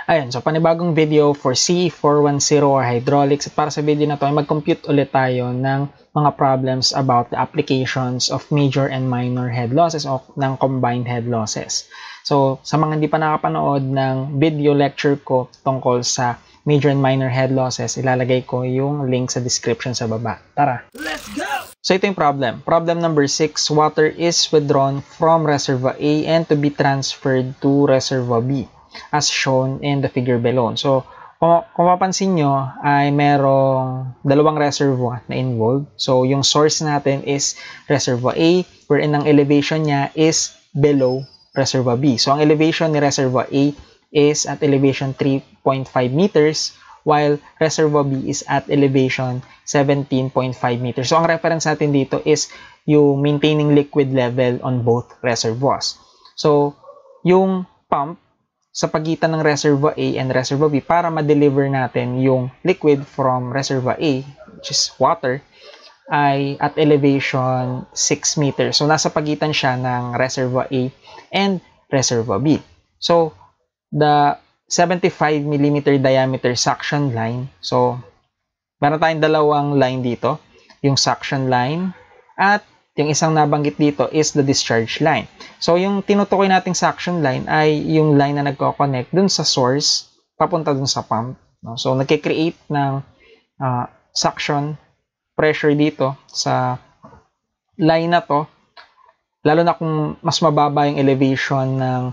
Ayun, so panibagong video for C410 or hydraulics. At para sa video na to ay mag-compute ulit tayo ng mga problems about the applications of major and minor head losses o ng combined head losses. So sa mga hindi pa nakapanood ng video lecture ko tungkol sa major and minor head losses, ilalagay ko yung link sa description sa baba. Tara! Let's go! So ito yung problem. Problem number 6, water is withdrawn from reservoir A and to be transferred to reservoir B, as shown in the figure below. So, kung mapansin nyo, ay merong dalawang reservoir na involved. So, yung source natin is reservoir A, wherein ang elevation niya is below reservoir B. So, ang elevation ni reservoir A is at elevation 3.5 meters, while reservoir B is at elevation 17.5 meters. So, ang reference natin dito is yung maintaining liquid level on both reservoirs. So, yung pump sa pagitan ng reservoir A and reservoir B para ma-deliver natin yung liquid from reservoir A, which is water, ay at elevation 6 meters. So, nasa pagitan siya ng reservoir A and reservoir B. So, the 75 mm diameter suction line. So, meron tayong dalawang line dito. Yung suction line at yung isang nabanggit dito is the discharge line. So, yung tinutukoy nating suction line ay yung line na nagko-connect dun sa source papunta dun sa pump. No? So, nagkikreate ng suction pressure dito sa line na to. Lalo na kung mas mababa yung elevation ng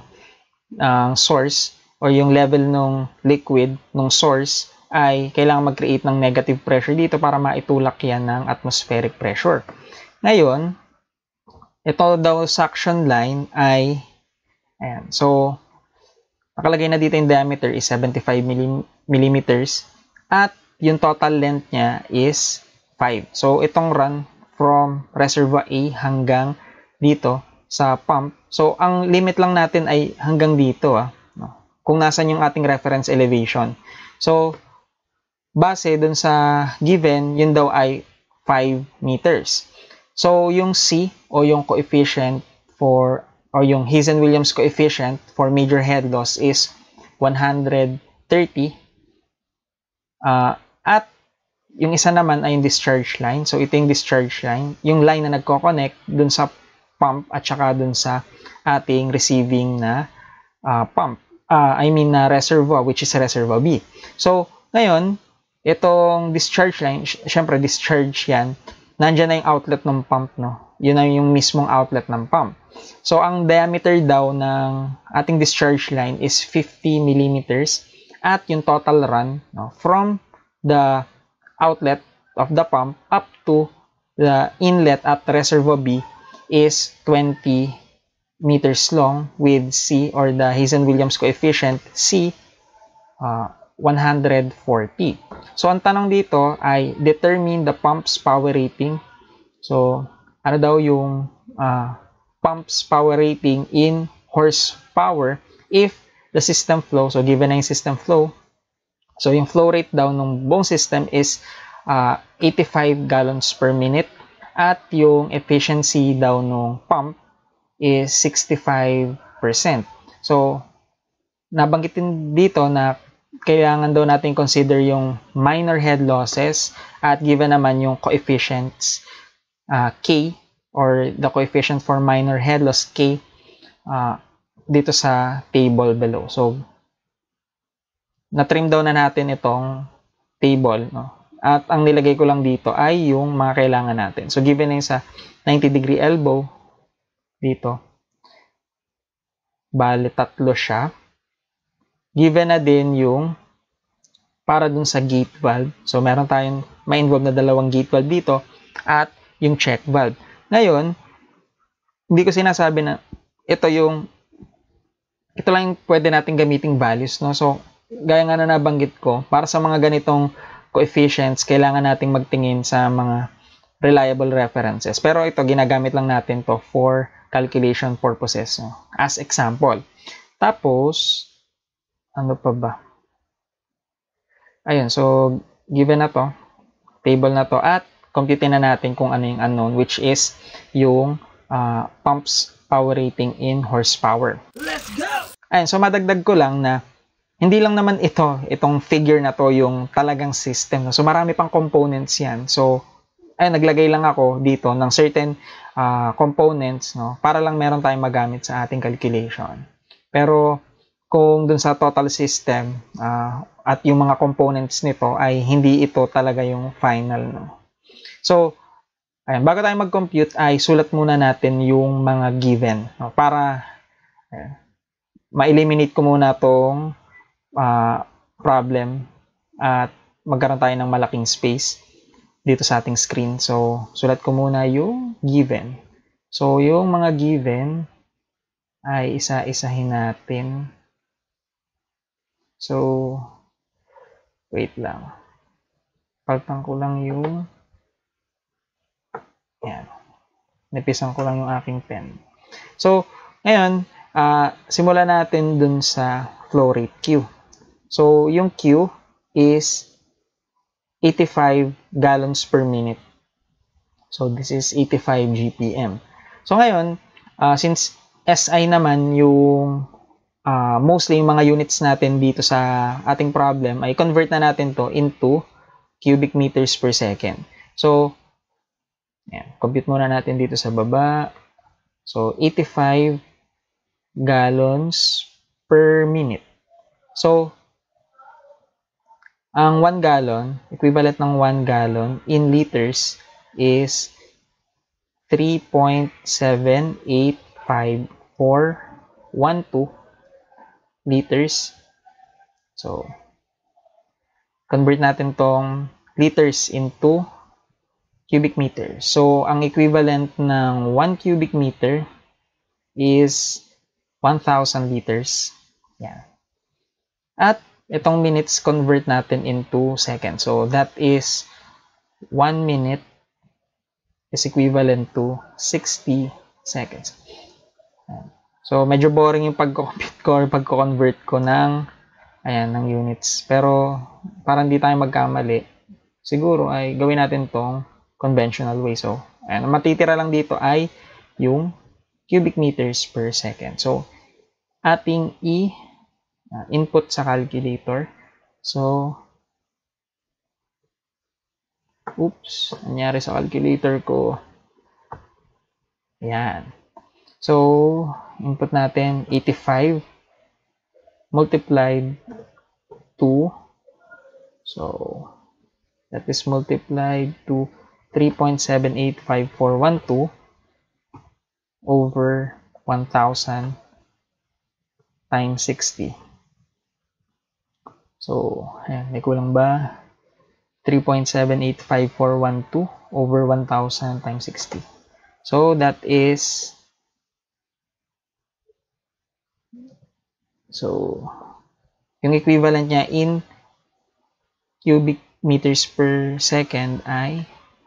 source or yung level ng liquid ng source, ay kailangan mag-create ng negative pressure dito para maitulak yan ng atmospheric pressure. Ngayon, ito daw suction line ay, ayan, so, nakalagay na dito yung diameter is 75 millimeters at yung total length niya is 5. So, itong run from reservoir A hanggang dito sa pump. So, ang limit lang natin ay hanggang dito, kung nasan yung ating reference elevation. So, base dun sa given, yun daw ay 5 meters. So, yung C o yung coefficient for, or yung Hazen-Williams coefficient for major head loss is 130. At yung isa naman ay yung discharge line. So, ito yung discharge line. Yung line na nagko-connect dun sa pump at saka dun sa ating receiving na pump. Reservoir, which is reservoir B. So, ngayon, itong discharge line, syempre discharge yan, nandyan na yung outlet ng pump, no? Yun na yung mismong outlet ng pump. So, ang diameter daw ng ating discharge line is 50 millimeters at yung total run, no, from the outlet of the pump up to the inlet at reservoir B is 20 meters long with C or the Hazen-Williams coefficient C 140. So, ang tanong dito ay determine the pump's power rating. So, ano daw yung pump's power rating in horsepower if the system flow, so given na yung system flow, so yung flow rate daw ng buong system is 85 gallons per minute at yung efficiency daw ng pump is 65%. So, nabanggitin dito na kailangan daw natin consider yung minor head losses at given naman yung coefficients K or the coefficient for minor head loss K dito sa table below. So, na-trim down na natin itong table, no? At ang nilagay ko lang dito ay yung mga kailangan natin. So, given na yung sa 90-degree elbow, dito, bale 3 siya. Given na din yung para dun sa gate valve. So, meron tayong ma-involve na dalawang gate valve dito at yung check valve. Ngayon, hindi ko sinasabi na ito lang yung pwede natin gamiting values, no? So, gaya nga na nabanggit ko, para sa mga ganitong coefficients, kailangan nating magtingin sa mga reliable references. Pero ito, ginagamit lang natin to for calculation purposes, no? As example. Tapos, ano pa ba? Ayun, so, given na to, table na to, at compute na natin kung ano yung unknown, which is yung pump's power rating in horsepower. Let's go! Ayun, so madagdag ko lang na hindi lang naman itong figure na to yung talagang system. No? So, marami pang components yan. So, naglagay lang ako dito ng certain components, no? Para lang meron tayong magamit sa ating calculation. Pero, kung dun sa total system at yung mga components nito ay hindi ito talaga yung final. No? So, ayan, bago tayo mag-compute ay sulat muna natin yung mga given. No? Para ma-eliminate ko muna tong problem at magkaroon tayo ng malaking space dito sa ating screen. So, sulat ko muna yung given. So, yung mga given ay isa-isahin natin. So, wait lang. Paltan ko lang yung yan. Nipisan ko lang yung aking pen. So, ngayon, simulan natin dun sa flow rate Q. So, yung Q is 85 gallons per minute. So, this is 85 GPM. So, ngayon, since SI naman yung mostly yung mga units natin dito sa ating problem, ay convert na natin to into cubic meters per second. So, yan, compute muna natin dito sa baba. So, 85 gallons per minute. So, ang 1 gallon, equivalent ng 1 gallon in liters is 3.7854412 liters. So, convert natin tong liters into cubic meter. So, ang equivalent ng 1 cubic meter is 1,000 liters. Yan. At itong minutes convert natin into seconds. So, that is 1 minute is equivalent to 60 seconds. Yan. So, medyo boring yung pag-compute ko or pag-convert ko ng units. Pero, para hindi tayo magkamali, siguro ay gawin natin tong conventional way. So, ayan, matitira lang dito ay yung cubic meters per second. So, ating input sa calculator. So, oops, nangyari sa calculator ko. Ayan. So, input natin 85 multiplied 2. So, that is multiplied to 3.785412 over 1,000 times 60. So, ayan, may kulang ba? 3.785412 over 1,000 times 60. So, that is yung equivalent niya in cubic meters per second ay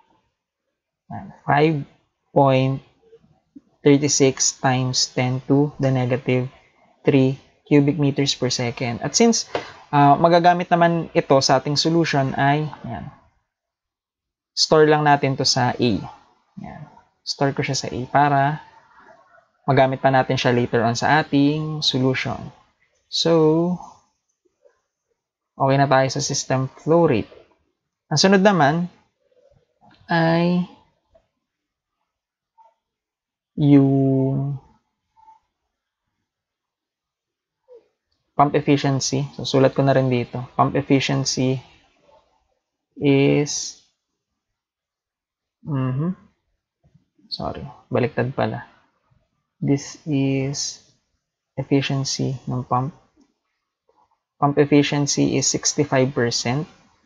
5.36 times 10 to the negative 3 cubic meters per second. At since magagamit naman ito sa ating solution ay store lang natin to sa A. Yan. Store ko siya sa A para magamit pa natin siya later on sa ating solution. So, okay na tayo sa system flow rate. Ang sunod naman ay yung pump efficiency. So, sulat ko na rin dito. Pump efficiency is sorry, baliktad pala. This is efficiency ng pump. Pump efficiency is 65%.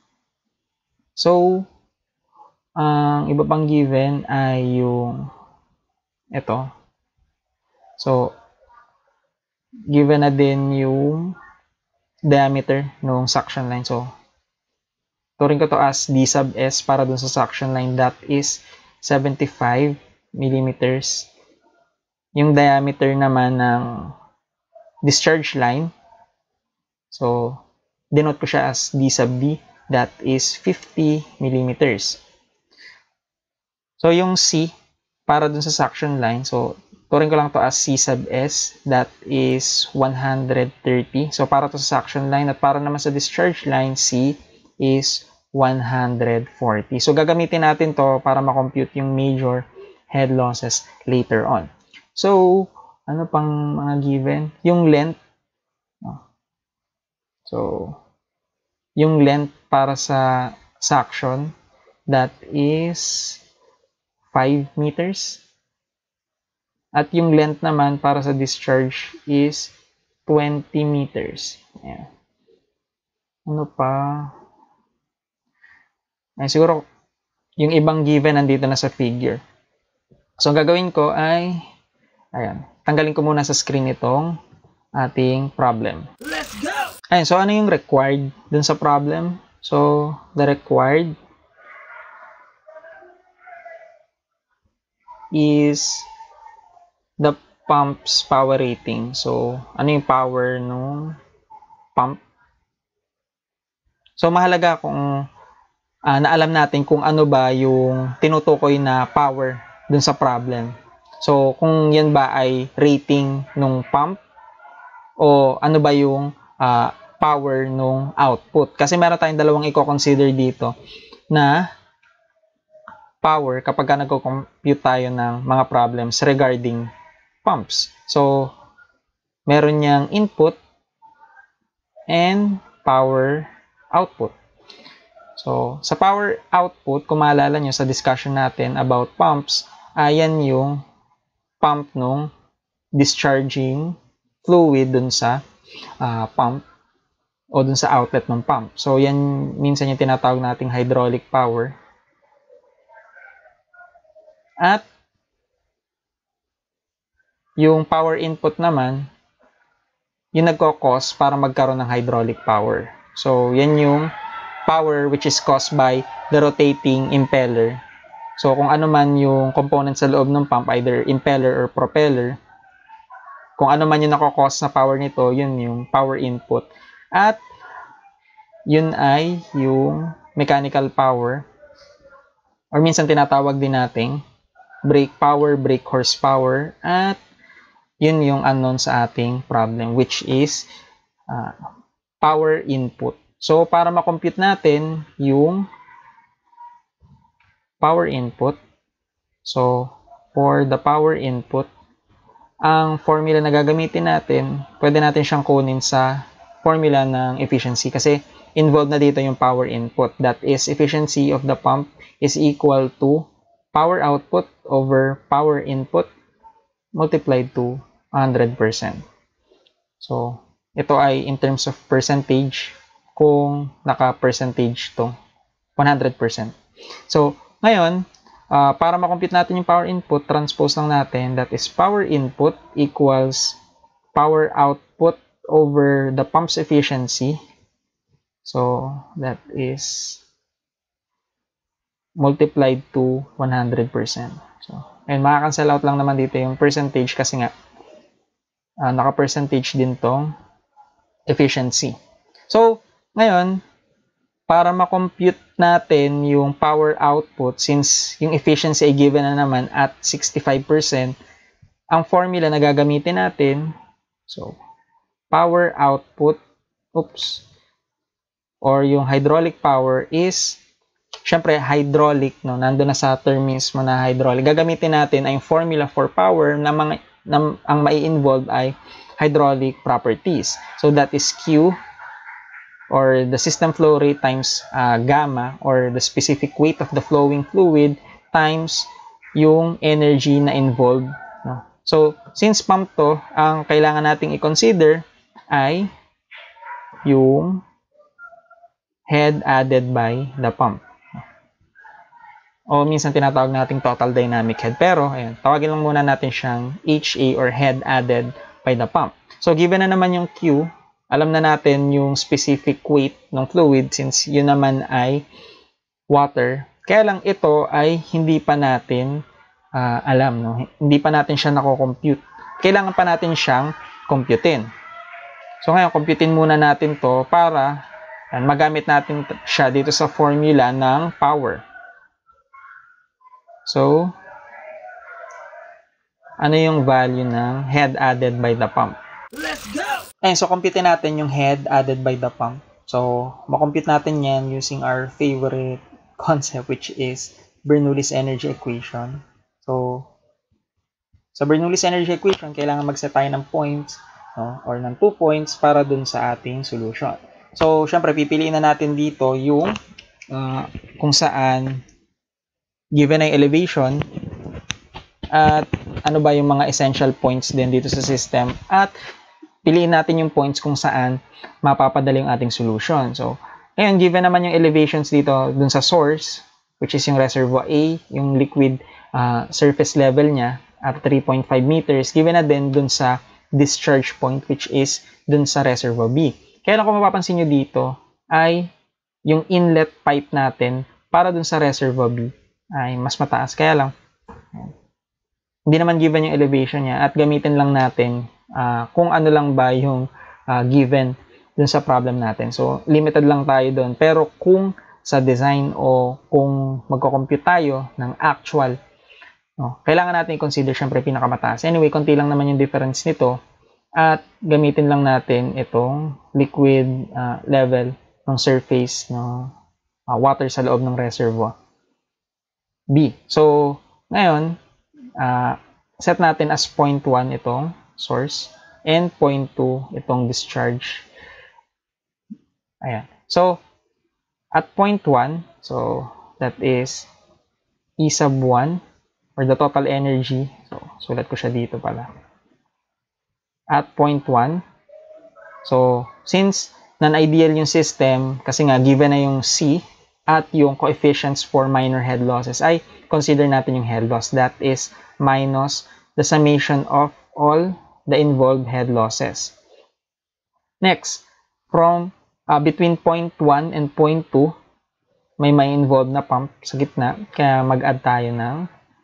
So, ang iba pang given ay yung ito. So, given na din yung diameter ng suction line. So, turing ko to as D sub S para dun sa suction line. That is 75 millimeters. Yung diameter naman ng discharge line. So, denote ko siya as D sub D. That is 50 millimeters. So, yung C para dun sa suction line. So, turing ko lang to as C sub S, that is 130. So, para to sa suction line at para naman sa discharge line, C is 140. So, gagamitin natin to para makompute yung major head losses later on. So, ano pang mga given? Yung length. So, yung length para sa suction, that is 5 meters. At yung length naman para sa discharge is 20 meters. Ayan. Ano pa? Ayan, siguro, yung ibang given nandito na sa figure. So, ang gagawin ko ay, ayan, tanggalin ko muna sa screen itong ating problem. Let's go! Ayan, so ano yung required dun sa problem? So, the required is the pump's power rating. So, ano yung power ng pump? So, mahalaga kung naalam natin kung ano ba yung tinutukoy na power dun sa problem. So, kung yan ba ay rating ng pump o ano ba yung power ng output. Kasi meron tayong dalawang i-consider dito na power kapag nagko-compute tayo ng mga problems regarding pumps. So, meron niyang input and power output. So, sa power output, kung maalala nyo sa discussion natin about pumps, ayan yung pump nung discharging fluid dun sa pump o dun sa outlet ng pump. So, yan minsan yung tinatawag nating hydraulic power. At yung power input naman, yung nagko-cause para magkaroon ng hydraulic power. So, yan yung power which is caused by the rotating impeller. So, kung ano man yung component sa loob ng pump, either impeller or propeller, kung ano man yung nako-cause na power nito, yun yung power input. At yun ay yung mechanical power, or minsan tinatawag din nating brake power, brake horsepower, at yun yung unknown sa ating problem, which is power input. So, para makompute natin yung power input, so, for the power input, ang formula na gagamitin natin, pwede natin siyang kunin sa formula ng efficiency kasi involved na dito yung power input. That is, efficiency of the pump is equal to power output over power input multiplied to 100%. So, ito ay in terms of percentage kung naka-percentage to 100%. So, ngayon, para makompute natin yung power input, transpose lang natin, that is power input equals power output over the pump's efficiency. So, that is multiplied to 100%. So, and makakancel out lang naman dito yung percentage kasi nga naka-percentage din tong efficiency. So, ngayon, para makompute natin yung power output, since yung efficiency ay given na naman at 65%, ang formula na gagamitin natin, so, power output, or yung hydraulic power is, syempre, hydraulic, no? Nandun na sa term mismo na hydraulic. Gagamitin natin ay yung formula for power na ang mai-involve ay hydraulic properties. So, that is Q, or the system flow rate times gamma, or the specific weight of the flowing fluid times yung energy na involved. No? So, since pump to, ang kailangan nating i-consider ay yung head added by the pump. O minsan tinatawag nating total dynamic head. Pero, ayan, tawagin lang muna natin siyang HA, or head added by the pump. So, given na naman yung Q, alam na natin yung specific weight ng fluid since yun naman ay water. Kaya lang ito ay hindi pa natin alam. No? Hindi pa natin siya nako-compute. Kailangan pa natin siyang computein. So ngayon, computein muna natin to para magamit natin siya dito sa formula ng power. So, ano yung value ng head added by the pump. Let's go! Ayun, so compute natin yung head added by the pump. So, makompute natin yan using our favorite concept, which is Bernoulli's energy equation. So, sa Bernoulli's energy equation, kailangan mag-set tayo ng points, no? Or ng 2 points para dun sa ating solution. So, syempre, pipiliin na natin dito yung kung saan given ay elevation at ano ba yung mga essential points din dito sa system, at piliin natin yung points kung saan mapapadali yung ating solution. So, ngayon, given naman yung elevations dito dun sa source, which is yung reservoir A, yung liquid surface level niya at 3.5 meters, given na din dun sa discharge point, which is dun sa reservoir B. Kaya lang kung mapapansin nyo dito, ay yung inlet pipe natin para dun sa reservoir B ay mas mataas. Kaya lang, hindi naman given yung elevation niya, at gamitin lang natin kung ano lang ba yung given dun sa problem natin. So, limited lang tayo dun. Pero kung sa design o kung magko-compute tayo ng actual, no, kailangan natin i-consider syempre pinakamataas. Anyway, konti lang naman yung difference nito, at gamitin lang natin itong liquid level ng surface ng water sa loob ng reservoir B. So, ngayon, set natin as 0.1 itong source and 0.2 itong discharge. Ayan. So, at 0.1, so that is E sub 1 or the total energy. So, sulat ko siya dito pala. At 0.1. So, since non-ideal yung system, kasi nga given na yung C at yung coefficients for minor head losses, ay consider natin yung head loss. That is minus the summation of all the involved head losses. Next, from between 0.1 and 0.2, may involved na pump sa gitna, kaya mag-add tayo ng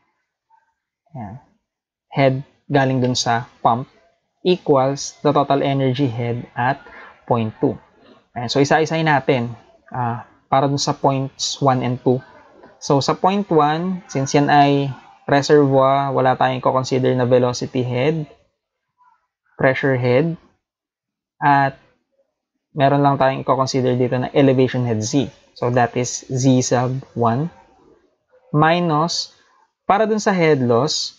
head galing dun sa pump equals the total energy head at 0.2. So, isa-isahin natin para dun sa points 1 and 2. So, sa point 1, since yan ay reservoir, wala tayong i-consider na velocity head, pressure head, at meron lang tayong i-consider dito na elevation head Z. So, that is Z sub 1 minus, para dun sa head loss,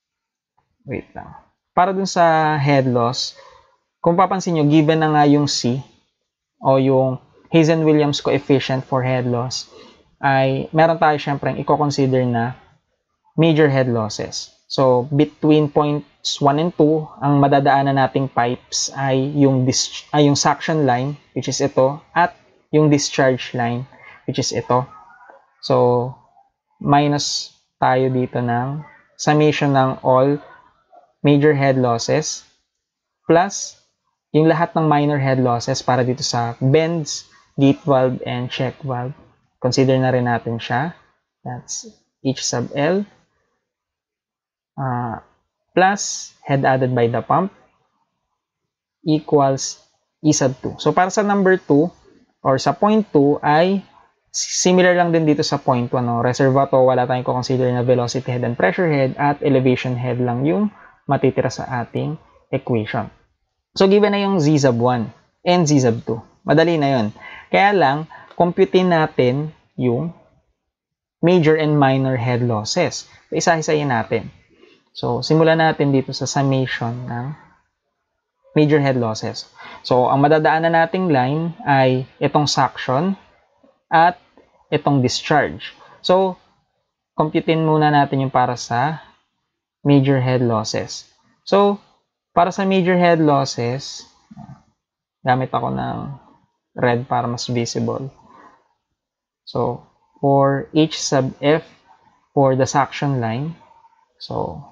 para dun sa head loss, kung papansin nyo, given na nga yung C o yung Hazen-Williams coefficient for head loss, ay meron tayo syempre i-consider na major head losses. So, between points 1 and 2, ang madadaanan nating pipes ay yung suction line, which is ito, at yung discharge line, which is ito. So, minus tayo dito ng summation ng all major head losses plus yung lahat ng minor head losses para dito sa bends, gate valve, and check valve. Consider na rin natin siya. That's H sub L plus head added by the pump equals E sub 2. So, para sa number 2 or sa point 2 ay similar lang din dito sa point 1. No? Reservoir to, wala tayong consider na velocity head and pressure head, at elevation head lang yung matitira sa ating equation. So, given na yung Z sub 1 and Z sub 2. Madali na yun. Kaya lang, computein natin yung major and minor head losses. So, isa-isayin natin. So, simulan natin dito sa summation ng major head losses. So, ang madadaanan nating line ay itong suction at itong discharge. So, computein muna natin yung para sa major head losses. So, para sa major head losses, gamit ako ng red para mas visible. So, for H sub F for the suction line, so,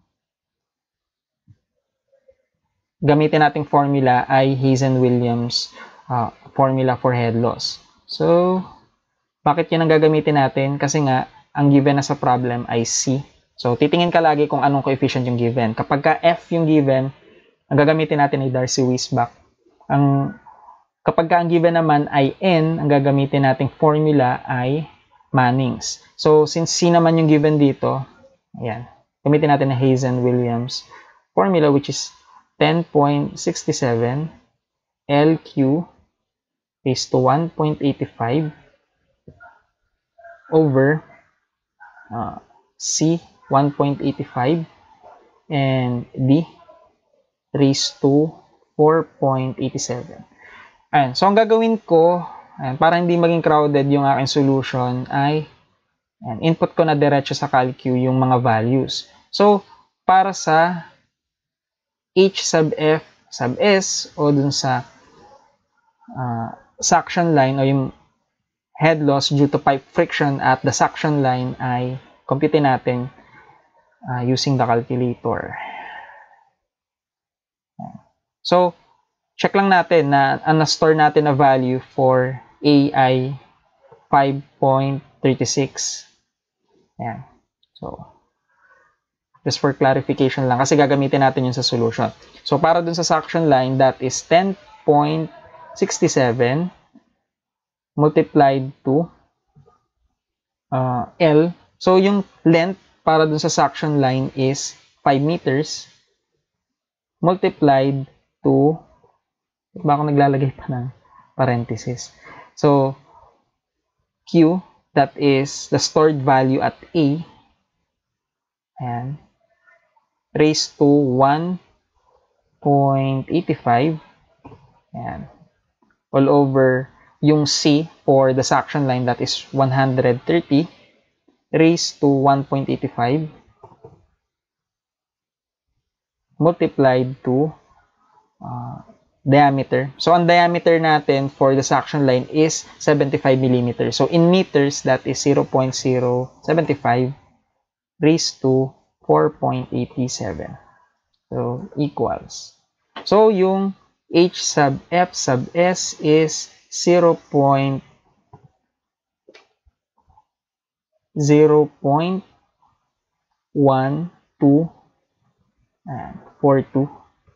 gamitin nating formula ay Hazen-Williams formula for head loss. So, bakit yun ang gagamitin natin? Kasi nga, ang given na sa problem ay C. So, titingin ka lagi kung anong coefficient yung given. Kapag ka F yung given, ang gagamitin natin ay Darcy-Weisbach. Kapag ka ang given naman ay N, ang gagamitin nating formula ay Mannings. So, since C naman yung given dito, ayan, gamitin natin na Hazen-Williams formula, which is 10.67 LQ raised to 1.85 over C 1.85 and D raised to 4.87. Ayan. So, ang gagawin ko, ayan, para hindi maging crowded yung aking solution, ay ayan, input ko na diretso sa CalQ yung mga values. So, para sa H sub F sub S o dun sa suction line o yung head loss due to pipe friction at the suction line ay compute natin using the calculator. So, check lang natin na na-store natin na value for A ay 5.36. Ayan. So, just for clarification lang kasi gagamitin natin yun sa solution. So, para dun sa suction line, that is 10.67 multiplied to L. So, yung length para dun sa suction line is 5 meters multiplied to, ba ako naglalagay pa ng parenthesis. So, Q, that is the stored value at A, ayan, raised to 1.85, ayan, all over yung C for the suction line, that is 130, raised to 1.85, multiplied to diameter. So, ang diameter natin for the suction line is 75 millimeters. So, in meters, that is 0.075 raised to 4.87. So, equals. So, yung H sub F sub S is 0.02. And 42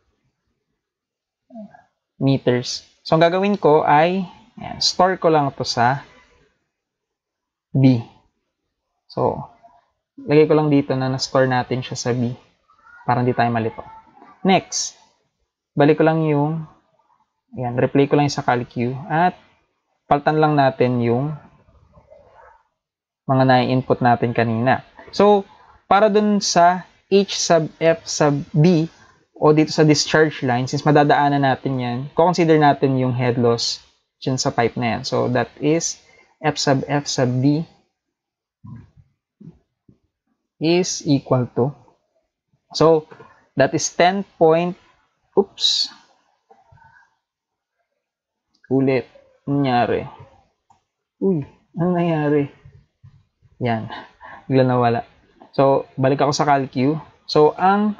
meters. So, ang gagawin ko ay, ayan, store ko lang ito sa B. So, lagay ko lang dito na na-store natin siya sa B para hindi tayo malito. Next, balik ko lang yung, ayan, replay ko lang yung sa CalQ at palitan lang natin yung mga na-input natin kanina. So, para dun sa H sub F sub B o dito sa discharge line, since madadaanan natin yan, consider natin yung head loss dyan sa pipe na yan. So, that is F sub B is equal to, so, that is 10 point, oops, ulit, nangyari? Uy, ano nangyari? Yan, bigla nawala. So, balik ako sa CalQ. So, ang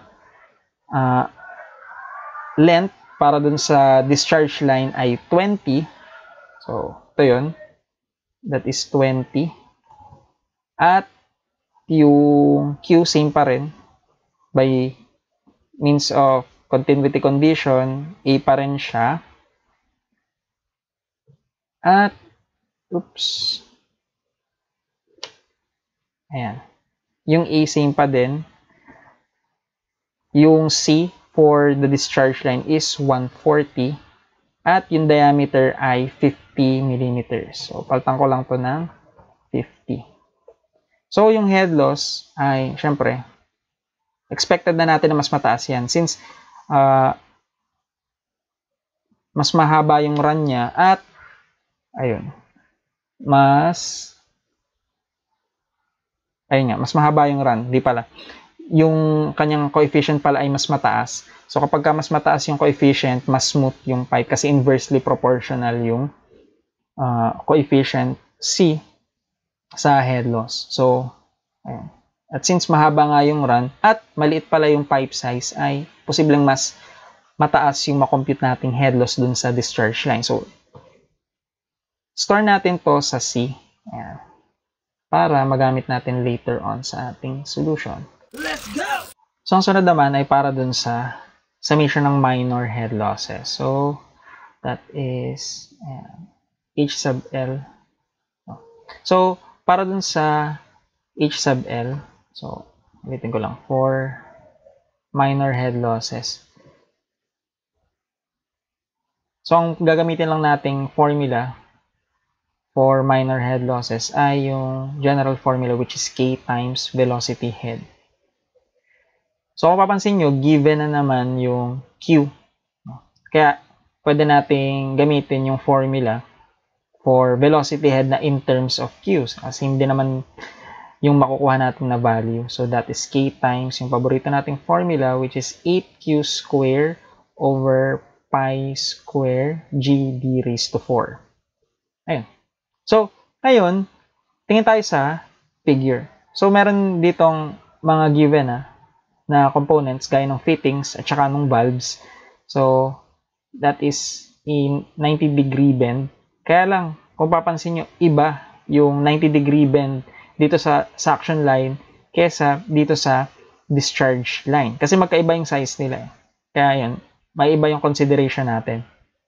length para dun sa discharge line ay 20. So, ito yun. That is 20. At yung Q, same pa rin. By means of continuity condition, A pa rin siya. At, oops. Ayan. Yung A, same pa din. Yung C for the discharge line is 140 at yung diameter ay 50 millimeters. So, palitan ko lang to ng 50. So, yung head loss ay, syempre, expected na natin na mas mataas yan since mas mahaba yung run niya at, ayun, mas mahaba yung run. Di pala. Yung kanyang coefficient pala ay mas mataas. So, kapag ka mas mataas yung coefficient, mas smooth yung pipe kasi inversely proportional yung coefficient C sa head loss. So, ayun. At since mahaba nga yung run at maliit pala yung pipe size, ay posibleng mas mataas yung makompute nating head loss dun sa discharge line. So, store natin to sa C. Ayan. Para magamit natin later on sa ating solution. Let's go! So, ang sunod naman ay para dun sa summation ng minor head losses. So, that is H sub L. So, para dun sa H sub L, so, ulitin ko lang, for minor head losses. So, ang gagamitin lang nating formula for minor head losses ay yung general formula, which is K times velocity head. So, kung papansin nyo, given na naman yung Q. Kaya, pwede nating gamitin yung formula for velocity head na in terms of Q. Kasi hindi naman yung makukuha natin na value. So, that is K times yung paborito nating formula, which is 8Q square over pi square g d raised to 4. Ayun. So, ngayon, tingin tayo sa figure. So, meron ditong mga given na components gaya ng fittings at saka ng valves. So, that is in 90-degree bend. Kaya lang, kung papansin nyo, iba yung 90-degree bend dito sa suction line kesa dito sa discharge line. Kasi magkaiba yung size nila. Kaya yun, may iba yung consideration natin.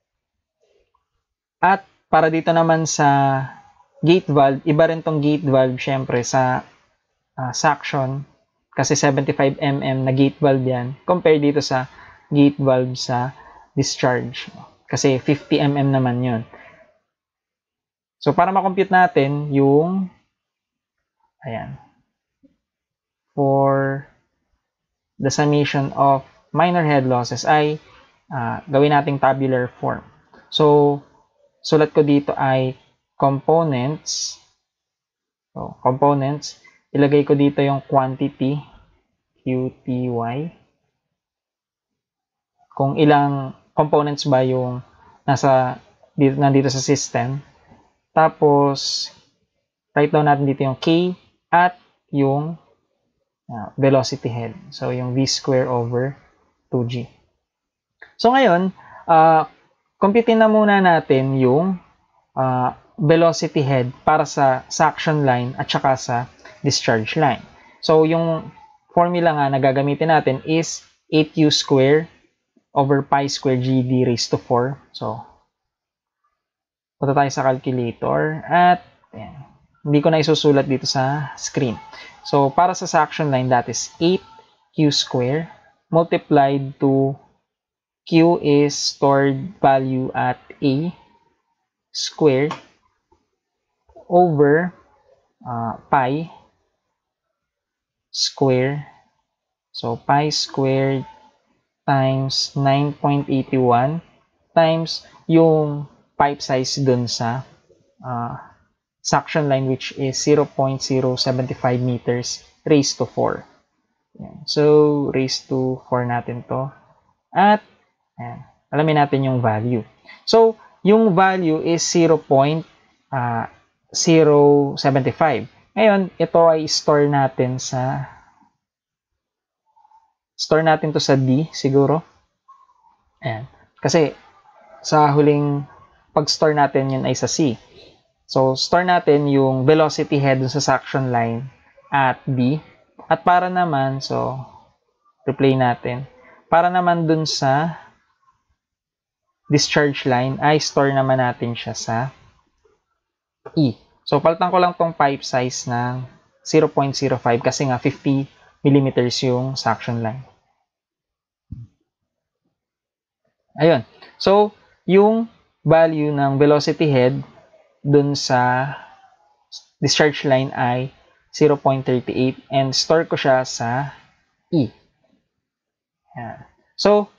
At para dito naman sa gate valve, iba rin tong gate valve syempre sa suction kasi 75 mm na gate valve yan compare dito sa gate valve sa discharge kasi 50 mm naman yun. So para ma-compute natin yung ayan for the summation of minor head losses ay gawin nating tabular form. So, sulat ko dito ay components. So, components. Ilagay ko dito yung quantity, QTY. Kung ilang components ba yung nandito sa system. Tapos, write down natin dito yung K at yung velocity head. So, yung V square over 2G. So, ngayon, computein na muna natin yung velocity head para sa suction line at saka sa discharge line. So, yung formula nga na gagamitin natin is 8U square over pi square GD raised to 4. So, punta tayo sa calculator at ayan, hindi ko na isusulat dito sa screen. So, para sa suction line, that is 8Q square multiplied to Q is stored value at A square over pi square. So, pi squared times 9.81 times yung pipe size dun sa suction line, which is 0.075 meters raised to 4. Yan. So, raised to 4 natin to. At ayan, alamin natin yung value. So, yung value is 0.075. Ngayon, ito ay store natin to sa D siguro. Ayan. Kasi sa huling pag-store natin yun ay sa C. So, store natin yung velocity head dun sa suction line at B. At para naman, so, replay natin. Para naman dun sa discharge line, ay store naman natin siya sa E. So, palitan ko lang tong pipe size ng 0.05 kasi nga 50 mm yung suction line. Ayun. So, yung value ng velocity head dun sa discharge line ay 0.38 and store ko siya sa E. Ayan. So,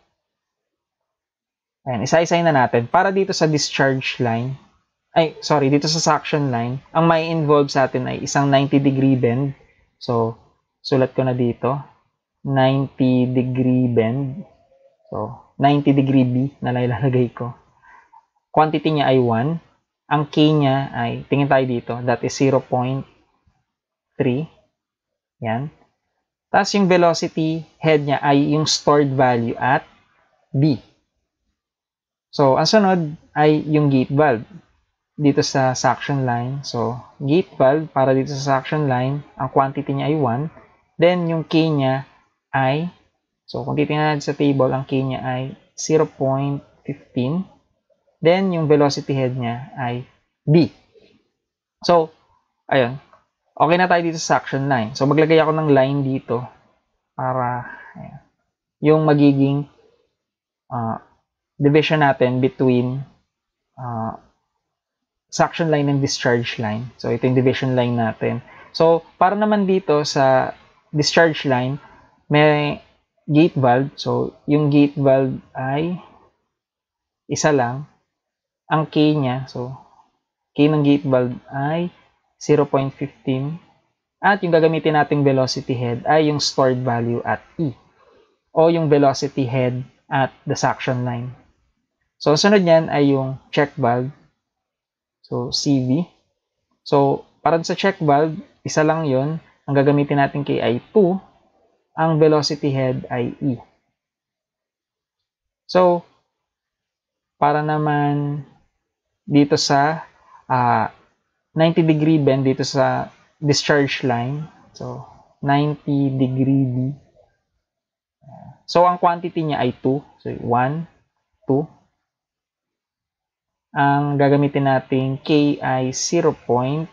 ayan, isa-isahin na natin. Para dito sa discharge line, dito sa suction line, ang may involve sa atin ay isang 90-degree bend. So, sulat ko na dito, 90-degree bend. So, 90-degree B na ilalagay ko. Quantity niya ay 1. Ang K niya ay, tingin tayo dito, that is 0.3. Yan. Tapos yung velocity head niya ay yung stored value at B. So, ang sunod ay yung gate valve dito sa suction line. So, gate valve para dito sa suction line, ang quantity niya ay 1. Then, yung K niya ay, so kung titingnan natin sa table, ang K niya ay 0.15. Then, yung velocity head niya ay B. So, ayun. Okay na tayo dito sa section line. So, maglagay ako ng line dito para ayan, yung magiging division natin between suction line and discharge line. So, ito yung division line natin. So, para naman dito sa discharge line, may gate valve. So, yung gate valve ay isa lang. Ang K niya, so, K ng gate valve ay 0.15. At yung gagamitin nating velocity head ay yung stored value at E. O yung velocity head at the suction line. So, sunod niyan ay yung check valve. So, CV. So, para sa check valve, isa lang yon. Ang gagamitin natin kay ay 2. Ang velocity head ay E. So, para naman dito sa 90-degree bend dito sa discharge line. So, 90-degree B. So, ang quantity niya ay 2. So, 1, 2. Ang gagamitin natin K ay 0.3.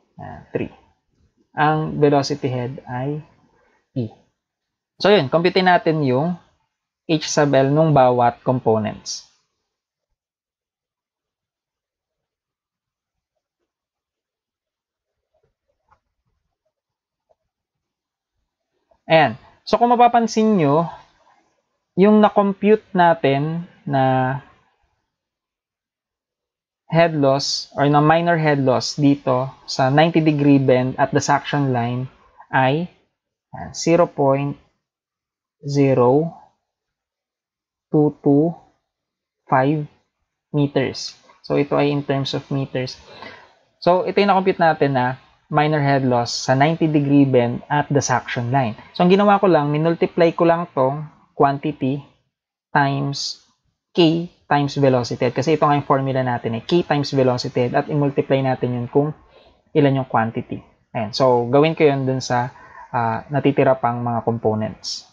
Ang velocity head ay E. So, yun. Computein natin yung H sub L nung bawat components. Ayan. So, kung mapapansin nyo, yung na-compute natin na head loss or na minor head loss dito sa 90-degree bend at the suction line ay 0.0225 meters. So, ito ay in terms of meters. So, ito yung na-compute natin na minor head loss sa 90-degree bend at the suction line. So, ang ginawa ko lang, minultiply ko lang tong quantity times K times velocity head. Kasi ito nga yung formula natin eh. K times velocity head at i-multiply natin yun kung ilan yung quantity. Ayan. So, gawin ko yun dun sa natitira pang mga components.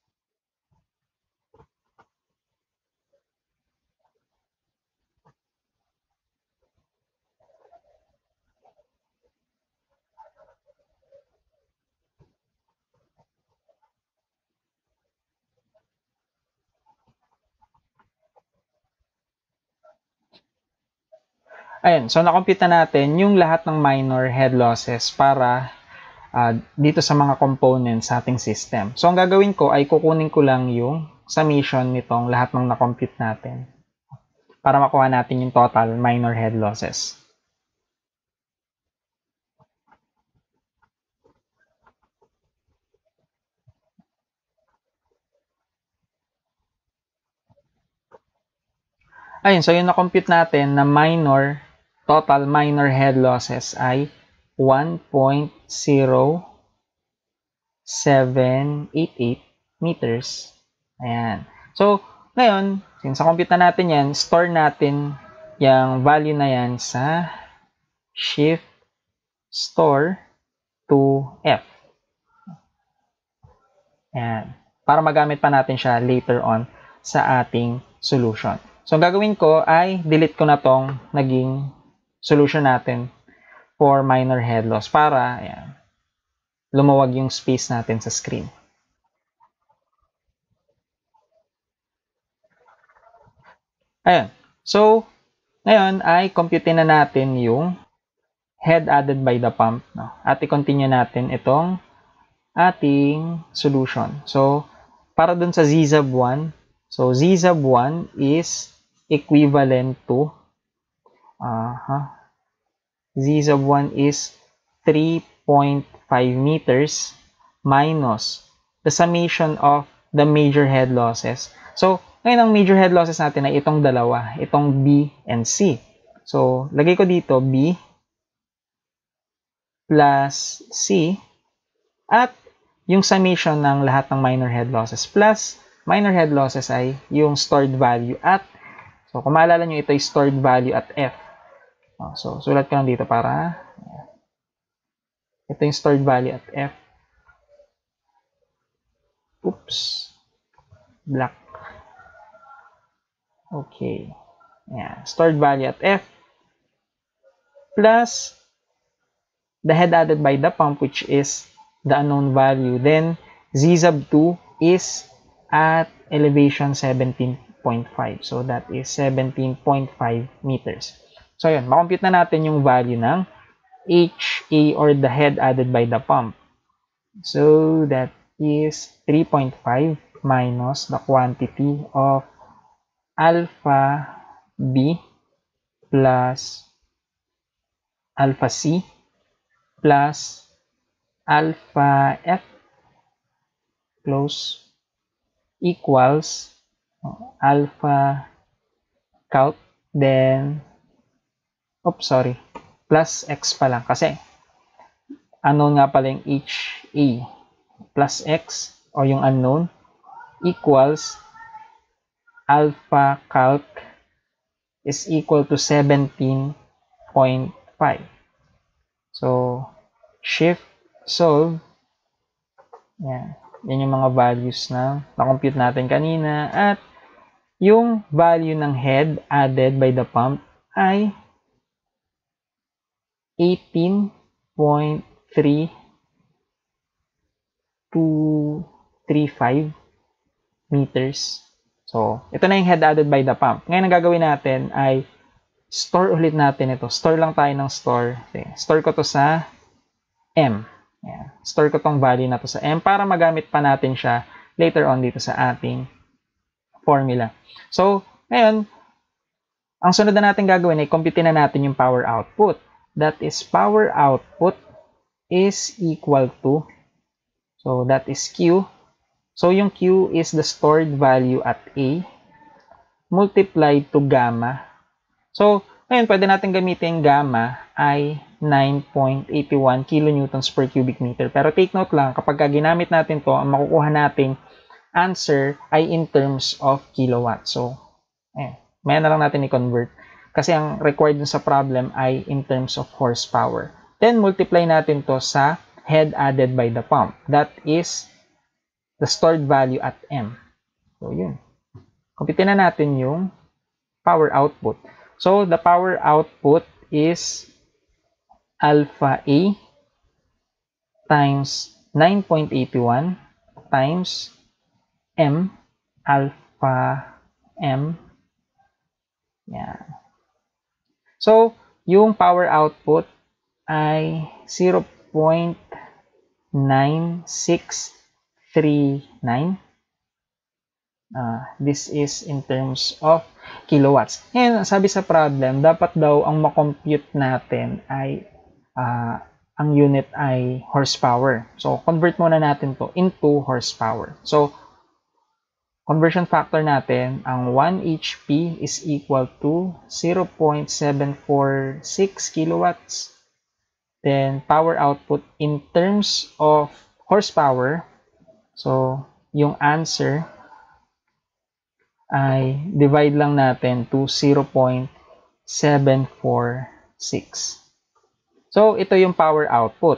Ayan, so na-compute na natin yung lahat ng minor head losses para dito sa mga components sa ating system. So, ang gagawin ko ay kukunin ko lang yung summation nitong lahat ng na-compute natin para makuha natin yung total minor head losses. Ayun, so yung na-compute natin na total minor head losses ay 1.0788 meters. Ayan. So, ngayon, since na-compute na natin yan, store natin yung value na yan sa shift store to F. Ayan. Para magamit pa natin siya later on sa ating solution. So, ang gagawin ko ay delete ko na tong naging solution natin for minor head loss para ayan, lumuwag yung space natin sa screen. Ayan. So, ngayon ay compute na natin yung head added by the pump. No? At i-continue natin itong ating solution. So, para dun sa Z-sub1, so Z-sub1 is equivalent to Z-sub1 is 3.5 meters minus the summation of the major head losses. So, ngayon ang major head losses natin ay itong dalawa, itong B and C. So, lagay ko dito B plus C at yung summation ng lahat ng minor head losses plus minor head losses ay yung stored value at, so kung maalala nyo, ito ay stored value at F. So, sulat ko lang dito para ito yung stored value at F. Oops. Black. Okay. Ayan. Stored value at F plus the head added by the pump, which is the unknown value. Then Z sub 2 is at elevation 17.5. So that is 17.5 meters. So yun, makompute na natin yung value ng HA or the head added by the pump. So that is 3.5 minus the quantity of alpha B plus alpha C plus alpha F close equals alpha calc, then plus X pa lang kasi unknown nga pala yung HA, plus X o yung unknown equals alpha calc is equal to 17.5. So shift solve, yan yung mga values na na-compute natin kanina, at yung value ng head added by the pump ay 18.3235 meters. So, ito na yung head added by the pump. Ngayon, ang gagawin natin ay store ulit natin ito. Store lang tayo ng store. Okay. Store ko to sa M. Ayan. Store ko tong value na to sa M para magamit pa natin siya later on dito sa ating formula. So, ngayon, ang sunod na natin gagawin ay compute na natin yung power output. That is, power output is equal to, so that is Q. So, yung Q is the stored value at A multiplied to gamma. So, ngayon, pwede natin gamitin gamma ay 9.81 kilonewtons per cubic meter. Pero take note lang, kapag ginamit natin to, ang makukuha nating answer ay in terms of kilowatt. So, maya na lang natin i-convert. Kasi ang required dun sa problem ay in terms of horsepower. Then, multiply natin to sa head added by the pump. That is the stored value at M. So, yun. Compute na natin yung power output. So, the power output is alpha A times 9.81 times M, alpha M. Yan. So, yung power output ay 0.9639. This is in terms of kilowatts. Ngayon, sabi sa problem, dapat daw ang makompute natin ay ang unit ay horsepower. So, convert muna natin to into horsepower. So, conversion factor natin, ang 1 HP is equal to 0.746 kilowatts. Then, power output in terms of horsepower. So, yung answer ay divide lang natin to 0.746. So, ito yung power output.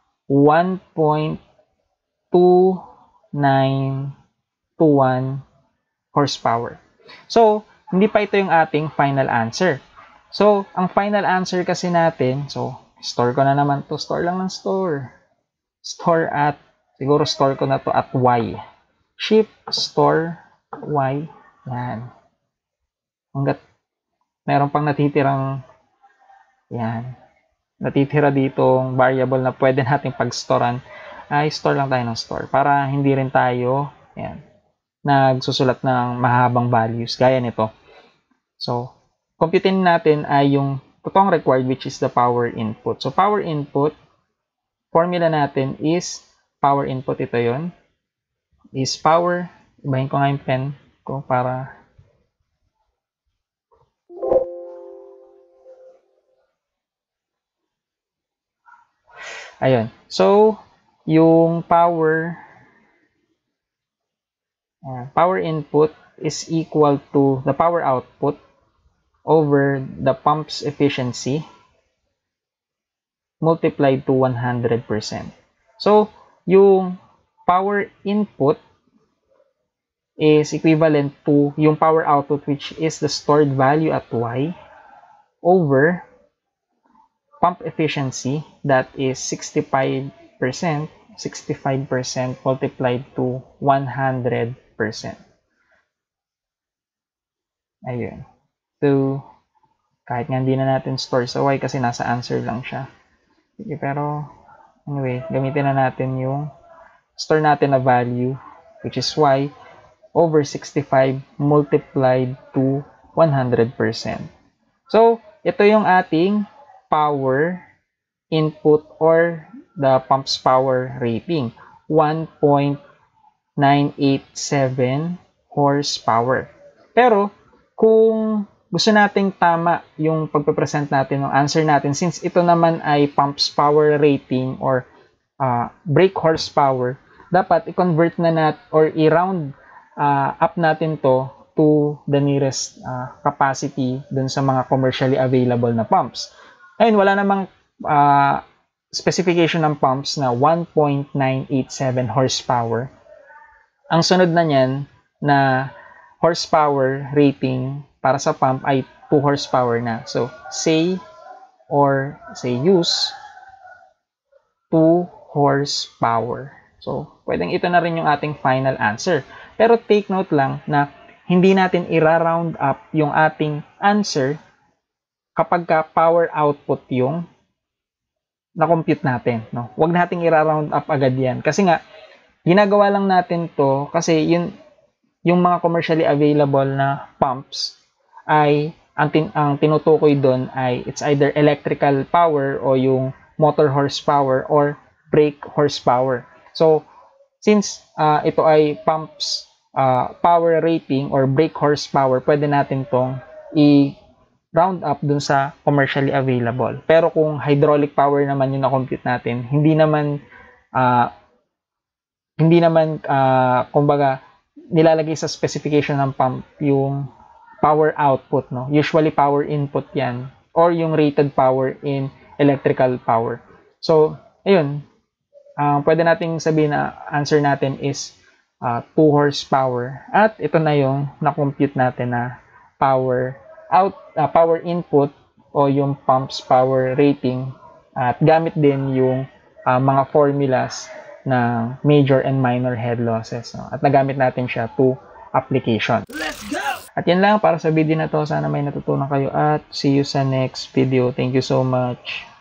1.2921 horsepower. So, hindi pa ito yung ating final answer. So, ang final answer kasi natin, so, store ko na naman to. Store lang ng store. Store at, siguro store ko na to at Y. Shift, store, Y. Yan. Hanggat meron pang natitirang, yan, natitira ditong variable na pwede nating pag-storean, ay store lang tayo ng store para hindi rin tayo, yan, nagsusulat ng mahabang values gaya nito. So, computein natin ay yung totoong required, which is the power input. So, power input, formula natin is power input, ito yon, is power, ibahin ko nga yung pen ko para ayun. So, yung power input is equal to the power output over the pump's efficiency multiplied to 100%. So, yung power input is equivalent to yung power output, which is the stored value at Y over pump efficiency, that is 65% multiplied to 100%. Ayun. So, kahit nga hindi na natin store sa y kasi nasa answer lang siya. Sige, pero anyway, gamitin na natin yung store natin na value, which is y over 65 multiplied to 100%. So, ito yung ating power input or the pump's power rating, 1.987 horsepower. Pero, kung gusto nating tama yung pagpe-present natin ng answer natin, since ito naman ay pump's power rating or brake horsepower, dapat i-convert na natin or i-round up natin to the nearest capacity dun sa mga commercially available na pumps. Ayun, wala namang specification ng pumps na 1.987 horsepower. Ang sunod na niyan na horsepower rating para sa pump ay 2 horsepower na. So, say use 2 horsepower. So, pwedeng ito na rin yung ating final answer. Pero take note lang na hindi natin i-round up yung ating answer kapag ka power output yung na-compute natin. No? Huwag nating i-round up agad yan. Kasi nga, ginagawa lang natin to kasi yung mga commercially available na pumps ay ang tinutukoy doon ay it's either electrical power o yung motor horsepower or brake horsepower. So, since ito ay pumps power rating or brake horsepower, pwede natin tong i-round up dun sa commercially available. Pero kung hydraulic power naman yung na-compute natin, hindi naman kumbaga nilalagay sa specification ng pump yung power output, no? Usually power input yan or yung rated power in electrical power. So, ayun. Pwede nating sabihin na answer natin is 2 horsepower at ito na yung na-compute natin na power input o yung pump's power rating at gamit din yung mga formulas ng major and minor head losses. No? At nagamit natin siya to application. Let's go! At yan lang para sa video na to. Sana may natutunan kayo at see you sa next video. Thank you so much.